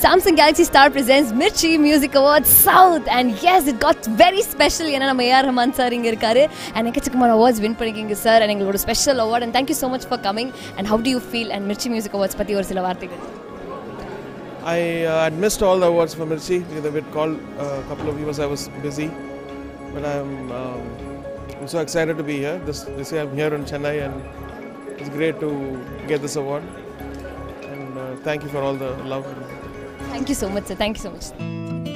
Samsung Galaxy Star presents Mirchi Music Awards South, and yes, it got very special. ஏன்னா நம்ம AR Rahman sir இங்கே இருக்காரு and எக்கச்சக்கமான awards win பண்ணிக்கிங்க sir and எங்களோட special award and thank you so much for coming. And how do you feel and Mirchi Music Awards பற்றி ஒரு சில வார்த்தைகள்? I had missed all the awards for Mirchi. They were called a couple of years. I was busy, but I'm so excited to be here. This year I'm here in Chennai and it's great to get this award. And thank you for all the love. Thank you so much, sir. Thank you so much.